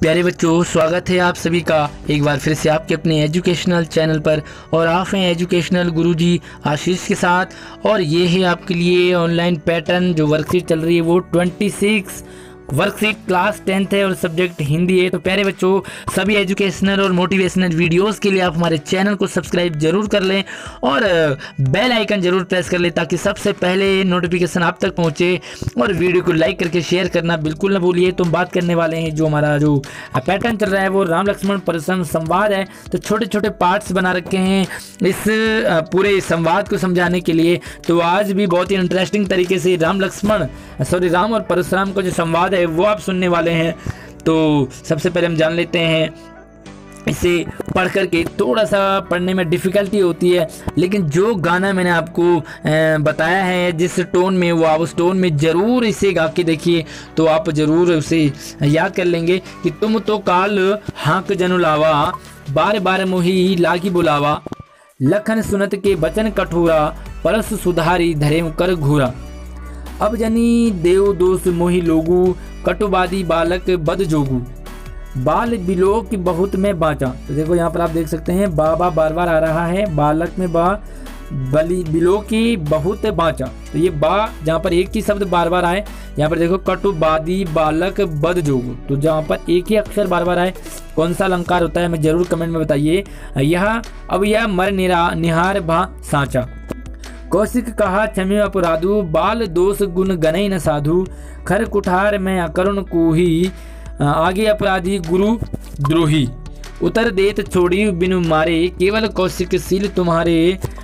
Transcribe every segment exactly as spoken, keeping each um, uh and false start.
प्यारे बच्चों, स्वागत है आप सभी का एक बार फिर से आपके अपने एजुकेशनल चैनल पर। और आप हैं एजुकेशनल गुरुजी आशीष के साथ। और ये है आपके लिए ऑनलाइन पैटर्न जो वर्कशीट चल रही है वो छब्बीस वर्कशीट क्लास टेंथ है और सब्जेक्ट हिंदी है। तो प्यारे बच्चों, सभी एजुकेशनल और मोटिवेशनल वीडियोस के लिए आप हमारे चैनल को सब्सक्राइब जरूर कर लें और बेल आइकन जरूर प्रेस कर लें ताकि सबसे पहले नोटिफिकेशन आप तक पहुंचे। और वीडियो को लाइक करके शेयर करना बिल्कुल ना भूलिए। तो बात करने वाले हैं जो हमारा जो पैटर्न चल रहा है वो राम लक्ष्मण परशुराम संवाद है। तो छोटे छोटे पार्ट्स बना रखे हैं इस पूरे संवाद को समझाने के लिए। तो आज भी बहुत ही इंटरेस्टिंग तरीके से राम लक्ष्मण सॉरी राम और परशुराम का जो संवाद है वो आप सुनने वाले हैं। तो सबसे पहले हम जान लेते हैं, इसे पढ़ करके थोड़ा सा पढ़ने में डिफ़िकल्टी होती है, लेकिन जो गाना मैंने आपको बताया है जिस टोन में, वो आप उस टोन में ज़रूर इसे गा के देखिए तो आप ज़रूर उसे याद कर लेंगे कि तुम तो काल हाँक जनु लावा, बार बार मोही लागी बुलावा, लखन सुनत के बचन कठोरा, परस सुधारी धरे कर घूरा, अब जनी देव दोष मोहि लोगू, कटुवादी बालक बद जोगू, बाल बिलोक बहुत में बाँचा। तो देखो यहाँ पर आप देख सकते हैं बाबा बार बार आ रहा है, बालक में बा, बली बिलो की बहुत बाँचा। तो ये बा जहाँ पर एक ही शब्द बार बार आए, यहाँ पर देखो कटुवादी बालक बद जोगू, तो जहाँ पर एक ही अक्षर बार बार आए कौन सा अलंकार होता है हमें जरूर कमेंट में बताइए। यह अब यह मर निरा निहार भा सांचा, कौशिक कहा क्षम्य अपराधु, बाल दोष गुण गनई न साधु, खर कुठार में अकरुण को ही, आगे अपराधी गुरु द्रोही, उतर देत छोड़ी बिनु मारे, केवल कौशिक सील तुम्हारे,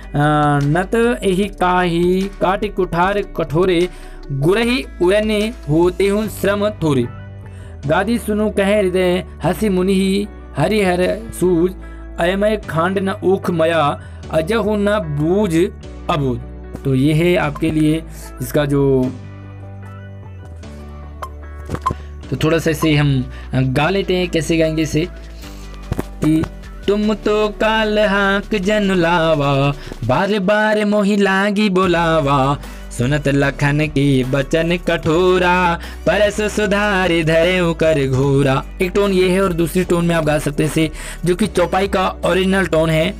नत एहि काही काट कुठार कठोरे, गुरही उड़ने होते हूँ श्रम थोरे, गादी सुनु कह हृदय हसी मुनि ही, हरिहर सूझ अयमय खांड न ऊख मया, अजहु न बूझ अबोध। तो ये है आपके लिए इसका जो, तो थोड़ा सा इसे हम गा लेते हैं। कैसे गाएंगे इसे कि तुम तो काल हाँक जन लावा, बार बार मोहि लागी बोलावा, सुनत लखन की बचन कठोरा, परस सुधारे धरे कर घोरा। एक टोन ये है और दूसरी टोन में आप गा सकते हैं इसे, जो कि चौपाई का ओरिजिनल टोन है।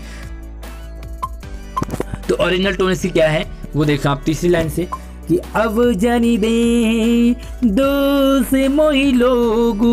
तो ओरिजिनल टोन इसकी क्या है वो देखा आप तीसरी लाइन से कि अब जनी दे दोष मोहि लोगू,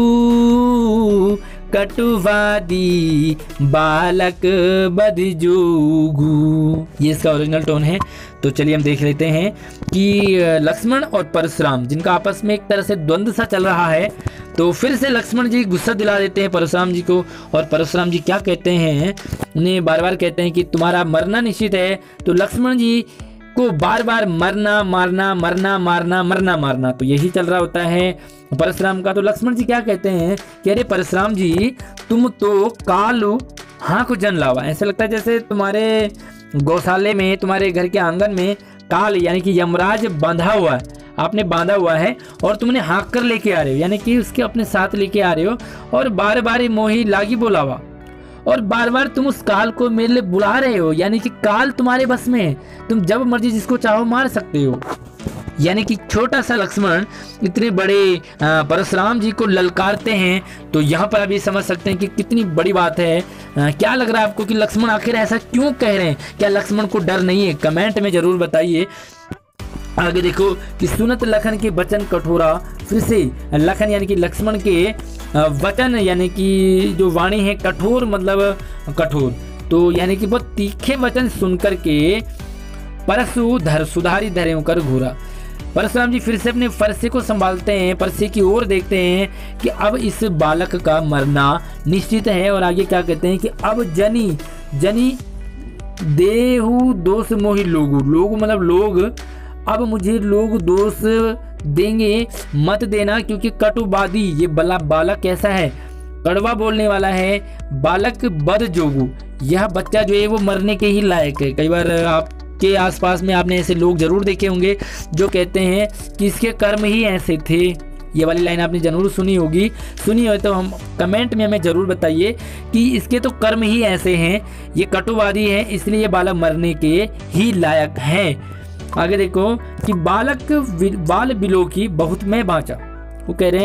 कटुवादी बालक बद जोगू, ये इसका ओरिजिनल टोन है। तो चलिए हम देख लेते हैं कि लक्ष्मण और परशुराम जिनका आपस में एक तरह से द्वंद्व सा चल रहा है, तो फिर से लक्ष्मण जी गुस्सा दिला देते हैं परशुराम जी को। और परशुराम जी क्या कहते हैं, उन्हें बार बार कहते हैं कि तुम्हारा मरना निश्चित है। तो लक्ष्मण जी को बार बार मरना मारना मरना मारना मरना मारना, तो यही चल रहा होता है परशुराम का। तो लक्ष्मण जी क्या कहते हैं कि अरे परशुराम जी, तुम तो कालू हाँक जन लावा, ऐसा लगता है जैसे तुम्हारे गौशाले में, तुम्हारे घर के आंगन में काल यानी कि यमराज बंधा हुआ है, आपने बांधा हुआ है और तुमने हाँक कर लेके आ रहे हो, यानी कि उसके अपने साथ लेके आ रहे हो। और बार बार मोही लागी बुलावा, और बार बार तुम उस काल को मेरे लिए बुला रहे हो, यानी कि काल तुम्हारे बस में है, तुम जब मर्जी जिसको चाहो मार सकते हो। यानी कि छोटा सा लक्ष्मण इतने बड़े परशुराम जी को ललकारते हैं। तो यहाँ पर आप ये समझ सकते हैं कि कितनी बड़ी बात है। आ, क्या लग रहा है आपको कि लक्ष्मण आखिर ऐसा क्यों कह रहे हैं? क्या लक्ष्मण को डर नहीं है? कमेंट में जरूर बताइए। आगे देखो कि सुनत लखन के वचन कठोरा, फिर से लखन यानी कि लक्ष्मण के वचन यानी कि जो वाणी है, कठोर मतलब कठोर, तो यानी कि बहुत तीखे वचन सुनकर के परसु धर सुधारी धरे होकर घूरा। परशुराम जी फिर से अपने फरसे को संभालते हैं, फरसे की ओर देखते हैं कि अब इस बालक का मरना निश्चित है। और आगे क्या कहते हैं कि अब जनी जनी देहु दोष मोहि लोगु, लोग मतलब लोग, अब मुझे लोग दोष देंगे मत देना, क्योंकि कटुवादी ये बला बालक कैसा है, कड़वा बोलने वाला है, बालक बद जोगू, यह बच्चा जो है वो मरने के ही लायक है। कई बार आप के आसपास में आपने ऐसे लोग जरूर देखे होंगे जो कहते हैं कि इसके कर्म ही ऐसे थे। ये वाली लाइन आपने जरूर सुनी होगी, सुनी हो तो हम कमेंट में हमें जरूर बताइए कि इसके तो कर्म ही ऐसे हैं, ये कटुवादी है इसलिए ये बालक मरने के ही लायक है। आगे देखो कि बालक बाल बिलो की बहुत में बाँचा, वो कह रहे हैं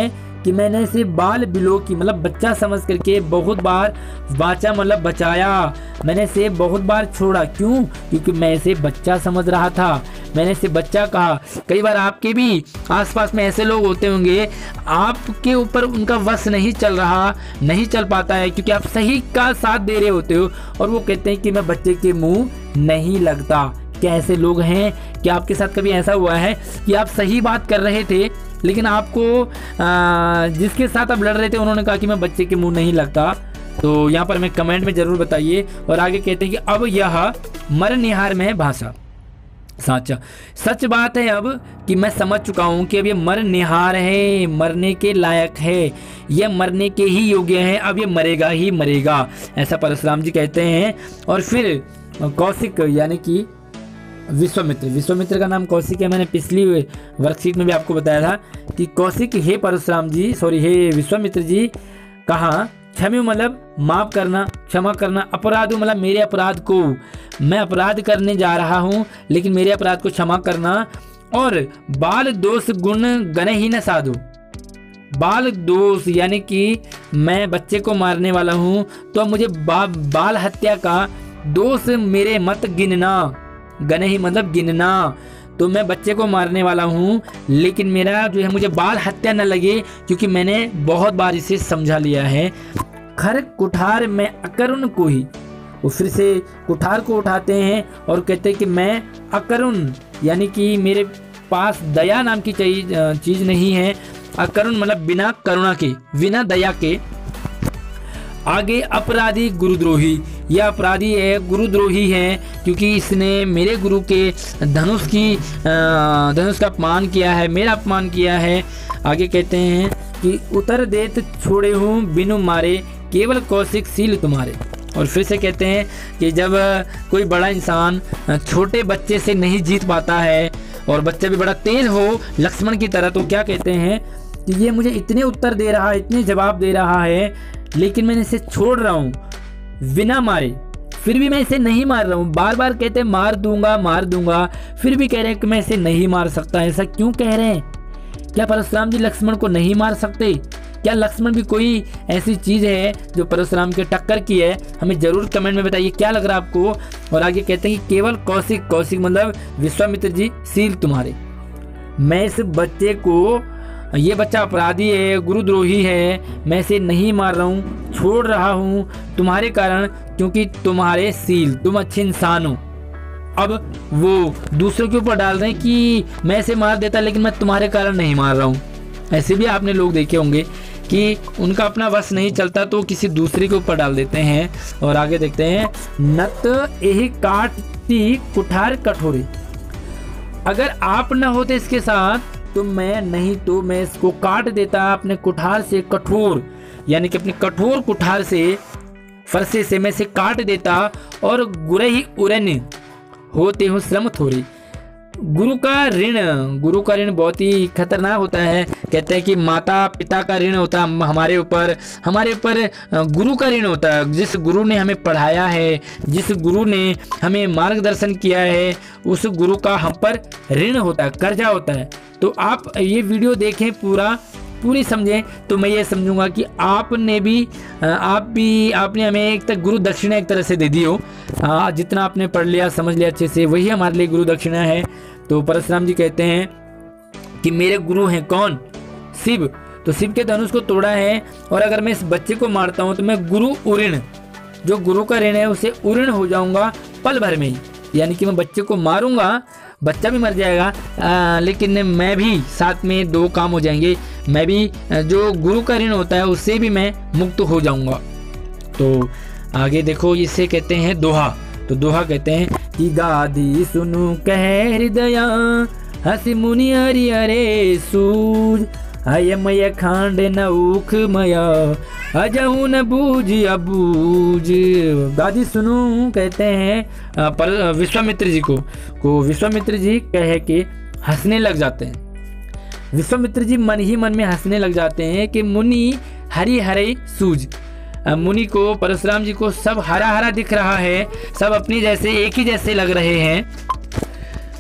कि मैंने इसे बाल बिलो की मतलब बच्चा समझ करके बहुत बार वाचा मतलब बचाया, मैंने इसे बहुत बार छोड़ा। क्यों? क्योंकि मैं इसे बच्चा समझ रहा था, मैंने इसे बच्चा कहा। कई बार आपके भी आसपास में ऐसे लोग होते होंगे, आपके ऊपर उनका वश नहीं चल रहा, नहीं चल पाता है क्योंकि आप सही का साथ दे रहे होते हो और वो कहते हैं कि मैं बच्चे के मुंह नहीं लगता। क्या ऐसे लोग हैं? क्या आपके साथ कभी ऐसा हुआ है कि आप सही बात कर रहे थे लेकिन आपको आ, जिसके साथ आप लड़ रहे थे उन्होंने कहा कि मैं बच्चे के मुंह नहीं लगता? तो यहाँ पर हमें कमेंट में ज़रूर बताइए। और आगे कहते हैं कि अब यह मरनिहार में भाषा साचा। सच बात है अब कि मैं समझ चुका हूँ कि अब ये मरनिहार है, मरने के लायक है, यह मरने के ही योग्य है, अब ये मरेगा ही मरेगा, ऐसा परशुराम जी कहते हैं। और फिर कौशिक यानी कि विश्वामित्र, विश्वामित्र का नाम कौशिक है, मैंने पिछली वर्कशीट में भी आपको बताया था कि कौशिक हे परशुराम जी सॉरी हे विश्वामित्र जी कहा क्षम्य मतलब माफ करना, क्षमा करना, अपराध मतलब मेरे अपराध को, मैं अपराध करने जा रहा हूँ लेकिन मेरे अपराध को क्षमा करना। और बाल दोष गुण गणे ही न साधु, बाल दोष यानी कि मैं बच्चे को मारने वाला हूँ तो मुझे बा, बाल हत्या का दोष मेरे मत गिनना, गणे ही मतलब गिनना। तो मैं बच्चे को मारने वाला हूँ लेकिन मेरा जो है मुझे बाल हत्या न लगे क्योंकि मैंने बहुत बार इसे समझा लिया है। खर कुठार में अकरुण को ही, वो फिर से कुठार को उठाते हैं और कहते हैं कि मैं अकरुण यानी कि मेरे पास दया नाम की चीज़ नहीं है। अकरुण मतलब बिना करुणा के, बिना दया के। आगे अपराधी गुरुद्रोही, यह अपराधी है, गुरुद्रोही है क्योंकि इसने मेरे गुरु के धनुष की धनुष का अपमान किया है, मेरा अपमान किया है। आगे कहते हैं कि उतर देत छोड़े हूँ बिनु मारे केवल कौशिक सील तुम्हारे। और फिर से कहते हैं कि जब कोई बड़ा इंसान छोटे बच्चे से नहीं जीत पाता है और बच्चा भी बड़ा तेज हो लक्ष्मण की तरह, तो क्या कहते हैं कि ये मुझे इतने उत्तर दे रहा है, इतने जवाब दे रहा है लेकिन मैंने इसे छोड़ रहा हूँ बिना मारे, फिर भी मैं इसे नहीं मार रहा हूँ। बार बार कहते हैं मार दूंगा मार दूंगा, फिर भी कह रहे हैं कि मैं इसे नहीं मार सकता। ऐसा क्यों कह रहे हैं? क्या परशुराम जी लक्ष्मण को नहीं मार सकते? क्या लक्ष्मण भी कोई ऐसी चीज़ है जो परशुराम के टक्कर की है? हमें ज़रूर कमेंट में बताइए क्या लग रहा है आपको। और आगे कहते हैं कि केवल कौशिक, कौशिक मतलब विश्वामित्र जी सील तुम्हारे, मैं इस बच्चे को, ये बच्चा अपराधी है, गुरुद्रोही है, मैं इसे नहीं मार रहा हूँ, छोड़ रहा हूँ तुम्हारे कारण क्योंकि तुम्हारे सील, तुम अच्छे इंसान हो। अब वो दूसरों के ऊपर डाल रहे हैं कि मैं इसे मार देता लेकिन मैं तुम्हारे कारण नहीं मार रहा हूँ। ऐसे भी आपने लोग देखे होंगे कि उनका अपना वश नहीं चलता तो किसी दूसरे के ऊपर डाल देते हैं। और आगे देखते हैं नत यही काटती कुठार कठोरी, अगर आप न होते इसके साथ तो मैं नहीं तो मैं इसको काट देता अपने कुठार से, कठोर यानी कि अपने कठोर कुठार से, फरसे से मैं इसे काट देता। और गुरे ही उरन होते हो श्रम थोड़ी, गुरु का ऋण, गुरु का ऋण बहुत ही खतरनाक होता है। कहते हैं कि माता पिता का ऋण होता है हमारे ऊपर, हमारे ऊपर गुरु का ऋण होता है। जिस गुरु ने हमें पढ़ाया है, जिस गुरु ने हमें मार्गदर्शन किया है, उस गुरु का हम पर ऋण होता है, कर्जा होता है। तो आप ये वीडियो देखें पूरा, पूरी समझें तो मैं ये समझूंगा कि आपने भी आप भी आपने हमें एक तक गुरु दक्षिणा एक तरह से दे दी हो। हाँ, जितना आपने पढ़ लिया समझ लिया अच्छे से, वही हमारे लिए गुरु दक्षिणा है। तो परशुराम जी कहते हैं कि मेरे गुरु हैं कौन? शिव। तो शिव के धनुष को तोड़ा है और अगर मैं इस बच्चे को मारता हूँ तो मैं गुरु उऋण, जो गुरु का ऋण है उसे उऋण हो जाऊंगा पल भर में ही। यानी कि मैं बच्चे को मारूंगा, बच्चा भी मर जाएगा आ, लेकिन मैं भी साथ में दो काम हो जाएंगे, मैं भी जो गुरु का ऋण होता है उससे भी मैं मुक्त हो जाऊंगा। तो आगे देखो इसे कहते हैं दोहा। तो दोहा कहते हैं कि गादी सुनु कह हृदया हसी मुनि हरि हरे सूज अयमय खांड न उख मया अजहू न बूझ अबूझ। गादी सुनू कहते हैं पर विश्वामित्र जी को को विश्वामित्र जी कह के हंसने लग जाते हैं। विश्वामित्र जी मन ही मन में हंसने लग जाते हैं कि मुनि हरि हरे सूझ, मुनि को, परशुराम जी को सब हरा हरा दिख रहा है, सब अपनी जैसे एक ही जैसे लग रहे हैं।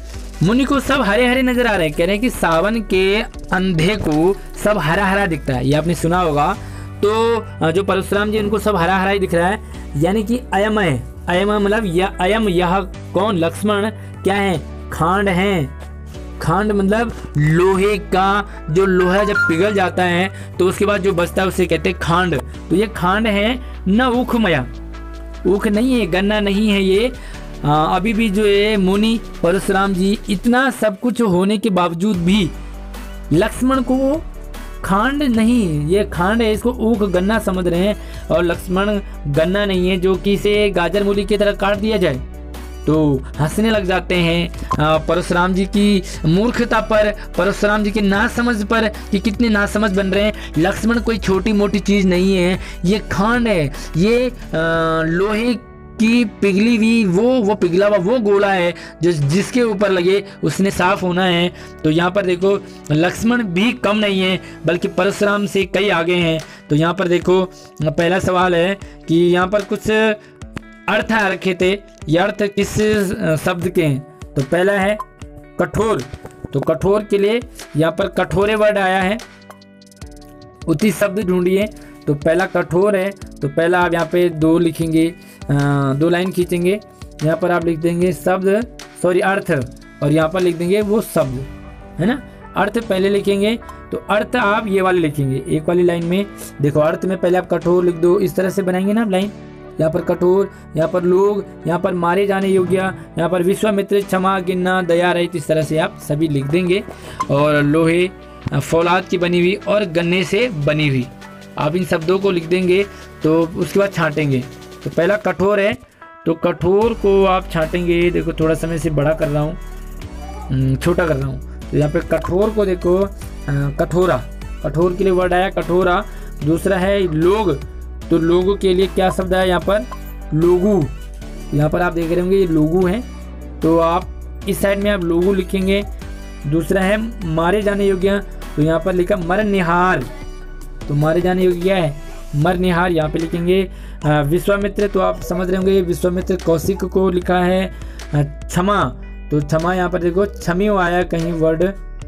मुनि को सब हरे हरे नजर आ रहे हैं। कह रहे हैं कि सावन के अंधे को सब हरा हरा दिखता है, ये आपने सुना होगा। तो जो परशुराम जी उनको सब हरा हरा ही दिख रहा है, यानी कि अयम है। अयम मतलब यह अयम, यह कौन? लक्ष्मण क्या है? खांड है। खांड मतलब लोहे का, जो लोहा जब पिघल जाता है तो उसके बाद जो बचता है उसे कहते हैं खांड। तो ये खांड है न ऊखमया, ऊख नहीं है, गन्ना नहीं है ये। आ, अभी भी जो है मुनि परशुराम जी इतना सब कुछ होने के बावजूद भी लक्ष्मण को खांड नहीं, ये खांड है, इसको ऊख गन्ना समझ रहे हैं। और लक्ष्मण गन्ना नहीं है जो कि इसे गाजर मूली की तरह काट दिया जाए। तो हंसने लग जाते हैं परशुराम जी की मूर्खता पर, परशुराम जी की नासमझ पर कि कितने नासमझ बन रहे हैं। लक्ष्मण कोई छोटी मोटी चीज़ नहीं है, ये खांड है, ये आ, लोहे की पिघली हुई वो वो पिघला हुआ वो गोला है जिस जिसके ऊपर लगे उसने साफ होना है। तो यहाँ पर देखो लक्ष्मण भी कम नहीं है बल्कि परशुराम से कई आगे हैं। तो यहाँ पर देखो पहला सवाल है कि यहाँ पर कुछ अर्थ आ रखे थे, ये अर्थ किस शब्द के हैं? तो पहला है कठोर। तो कठोर के लिए यहाँ पर कठोरे वर्ड आया है, उसी शब्द ढूंढिए। तो पहला कठोर है, तो पहला आप यहाँ पे दो लिखेंगे, आ, दो लाइन खींचेंगे, यहाँ पर आप लिख देंगे शब्द, सॉरी अर्थ, और यहाँ पर लिख देंगे वो शब्द, है ना। अर्थ पहले लिखेंगे, तो अर्थ आप ये वाले लिखेंगे एक वाली लाइन में। देखो अर्थ में पहले आप कठोर लिख दो, इस तरह से बनाएंगे ना आप लाइन। यहाँ पर कठोर, यहाँ पर लोग, यहाँ पर मारे जाने योग्य, यहाँ पर विश्वामित्र, क्षमा, गिनना, दया रहित, इस तरह से आप सभी लिख देंगे। और लोहे, फौलाद की बनी हुई और गन्ने से बनी हुई, आप इन शब्दों को लिख देंगे। तो उसके बाद छांटेंगे। तो पहला कठोर है, तो कठोर को आप छांटेंगे। देखो थोड़ा समय से बड़ा कर रहा हूँ, छोटा कर रहा हूँ। तो यहाँ पे कठोर को देखो कठोरा, कठोर के लिए वर्ड आया कठोरा। दूसरा है लोग, तो लोगों के लिए क्या शब्द है यहाँ पर? लोगू। यहाँ पर आप देख रहे होंगे ये लोगू है, तो आप इस साइड में आप लोगू लिखेंगे। दूसरा है मारे जाने योग्य, तो यहाँ पर लिखा मरनिहार। तो मारे जाने योग्य क्या है? मरनिहार, यहाँ पे लिखेंगे। विश्वामित्र, तो आप समझ रहे होंगे विश्वामित्र कौशिक को लिखा है। क्षमा, तो क्षमा यहाँ पर देखो क्षमी आया कहीं वर्ड,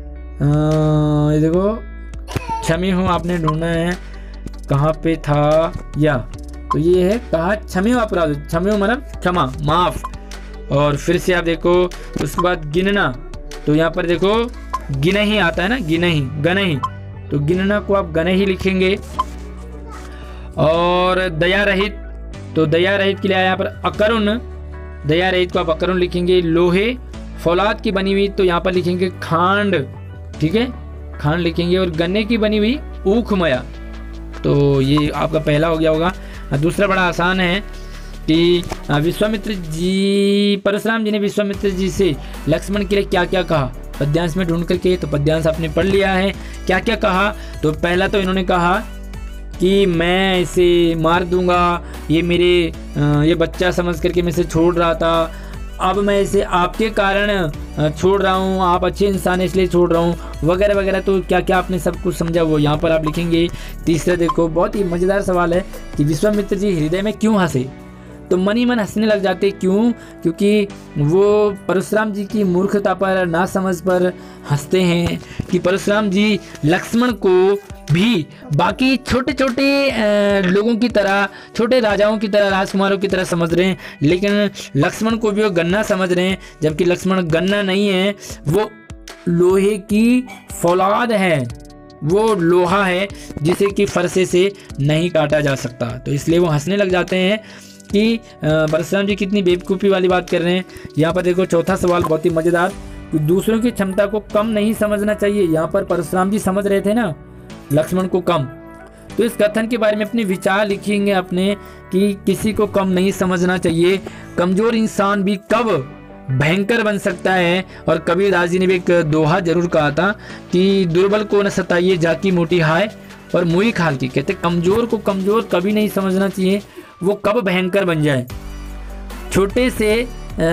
ये देखो क्षमी हूँ आपने ढूंढना है कहाँ पे था, या तो ये है कहा क्षम्यो अपराध, क्षम्यो मतलब क्षमा, माफ। और फिर से आप देखो उसके बाद गिनना, तो यहाँ पर देखो गिनही आता है ना, गिनही, गनही, तो गिनना को आप गनही लिखेंगे। और दया रहित, तो दया रहित के लिए आया यहाँ पर अकरुण, दया रहित को आप अकरुण लिखेंगे। लोहे, फौलाद की बनी हुई, तो यहाँ पर लिखेंगे खांड, ठीक है, खांड लिखेंगे। और गन्ने की बनी हुई ऊखमया, तो ये आपका पहला हो गया होगा। दूसरा बड़ा आसान है कि विश्वामित्र जी, परशुराम जी ने विश्वामित्र जी से लक्ष्मण के लिए क्या क्या कहा, पद्यांश में ढूंढ करके। तो पद्यांश आपने पढ़ लिया है, क्या क्या कहा। तो पहला तो इन्होंने कहा कि मैं इसे मार दूंगा, ये मेरे ये बच्चा समझ करके मैं इसे छोड़ रहा था, अब मैं इसे आपके कारण छोड़ रहा हूँ, आप अच्छे इंसान हैं इसलिए छोड़ रहा हूँ, वगैरह वगैरह। तो क्या क्या आपने सब कुछ समझा वो यहाँ पर आप लिखेंगे। तीसरा देखो बहुत ही मज़ेदार सवाल है कि विश्वामित्र जी हृदय में क्यों हंसे? तो मन ही मन हंसने लग जाते, क्यों? क्योंकि वो परशुराम जी की मूर्खता पर, नासमझ पर हंसते हैं कि परशुराम जी लक्ष्मण को भी बाकी छोटे छोटे लोगों की तरह, छोटे राजाओं की तरह, राजकुमारों की तरह समझ रहे हैं, लेकिन लक्ष्मण को भी वो गन्ना समझ रहे हैं, जबकि लक्ष्मण गन्ना नहीं है, वो लोहे की फौलाद है, वो लोहा है जिसे कि फरसे से नहीं काटा जा सकता। तो इसलिए वो हंसने लग जाते हैं कि परशुराम जी कितनी बेवकूफ़ी वाली बात कर रहे हैं। यहाँ पर देखो चौथा सवाल बहुत ही मज़ेदार, कि दूसरों की क्षमता को कम नहीं समझना चाहिए। यहाँ पर परशुराम जी समझ रहे थे ना लक्ष्मण को कम, तो इस कथन के बारे में अपने विचार लिखेंगे अपने कि किसी को कम नहीं समझना चाहिए। कमज़ोर इंसान भी कब भयंकर बन सकता है। और कबीरदास जी ने भी एक दोहा जरूर कहा था कि दुर्बल को न सताइए जाकी मोटी हाय और मुई खाल की। कहते कमज़ोर को कमज़ोर कभी नहीं समझना चाहिए, वो कब भयंकर बन जाए। छोटे से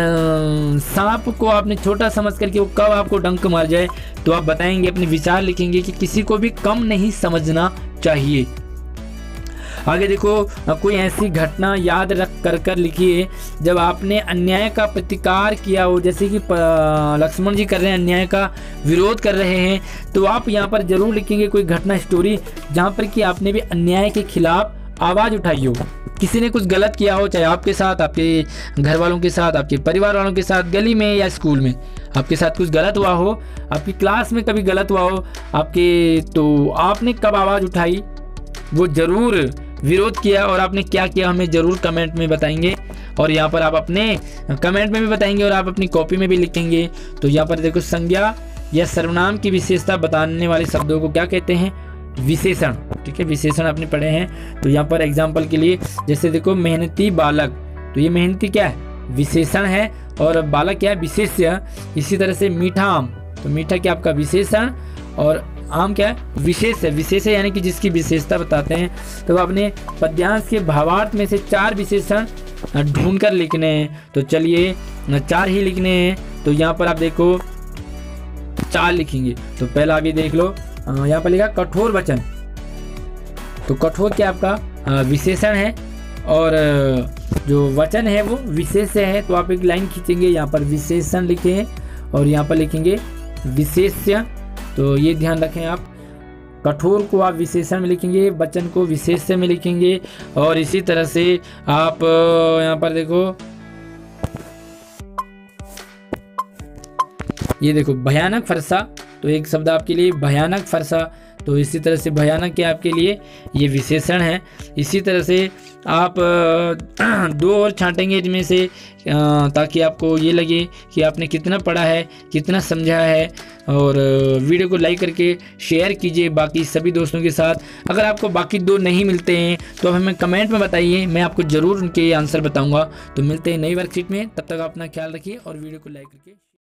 सांप को आपने छोटा समझ करके वो कब आपको डंक मार जाए। तो आप बताएंगे, अपने विचार लिखेंगे कि किसी को भी कम नहीं समझना चाहिए। आगे देखो, कोई ऐसी घटना याद रख कर कर लिखिए जब आपने अन्याय का प्रतिकार किया हो, जैसे कि लक्ष्मण जी कर रहे हैं, अन्याय का विरोध कर रहे हैं, तो आप यहाँ पर जरूर लिखेंगे कोई घटना स्टोरी जहाँ पर कि आपने भी अन्याय के खिलाफ आवाज़ उठाई हो। किसी ने कुछ गलत किया हो, चाहे आपके साथ, आपके घर वालों के साथ, आपके परिवार वालों के साथ, गली में या स्कूल में आपके साथ कुछ गलत हुआ हो, आपकी क्लास में कभी गलत हुआ हो आपके, तो आपने कब आवाज़ उठाई, वो ज़रूर विरोध किया और आपने क्या किया, हमें ज़रूर कमेंट में बताएंगे। और यहाँ पर आप अपने कमेंट में भी बताएंगे और आप अपनी कॉपी में भी लिखेंगे। तो यहाँ पर देखो, संज्ञा या सर्वनाम की विशेषता बताने वाले शब्दों को क्या कहते हैं, विशेषण। ठीक है, विशेषण आपने पढ़े हैं। तो यहाँ पर एग्जाम्पल के लिए जैसे देखो, मेहनती बालक, तो ये मेहनती क्या है, विशेषण है, और बालक क्या है, विशेष्य। इसी तरह से मीठा आम, तो मीठा क्या आपका विशेषण, और आम क्या है, विशेष है। विशेष है यानी कि जिसकी विशेषता बताते हैं। तो आपने पद्यांश के भावार्थ में से चार विशेषण ढूंढ कर लिखने हैं। तो चलिए, चार ही लिखने हैं। तो यहाँ पर आप देखो, चार लिखेंगे। तो पहला आगे देख लो, यहाँ पर लिखा कठोर वचन। तो कठोर क्या आपका विशेषण है, और जो वचन है वो विशेष्य है। तो आप एक लाइन खींचेंगे, यहाँ पर विशेषण लिखें और यहाँ पर लिखेंगे विशेष्य। तो ये ध्यान रखें आप, कठोर को आप विशेषण में लिखेंगे, वचन को विशेष्य में लिखेंगे। और इसी तरह से आप यहाँ पर देखो, ये देखो भयानक फरसा, तो एक शब्द आपके लिए भयानक फरसा। तो इसी तरह से भयानक क्या आपके लिए, ये विशेषण है। इसी तरह से आप दो और छांटेंगे इनमें से, ताकि आपको ये लगे कि आपने कितना पढ़ा है, कितना समझा है। और वीडियो को लाइक करके शेयर कीजिए बाकी सभी दोस्तों के साथ। अगर आपको बाकी दो नहीं मिलते हैं तो आप हमें कमेंट में बताइए, मैं आपको ज़रूर उनके आंसर बताऊंगा। तो मिलते हैं नई वर्कशीट में, तब तक अपना ख्याल रखिए और वीडियो को लाइक करके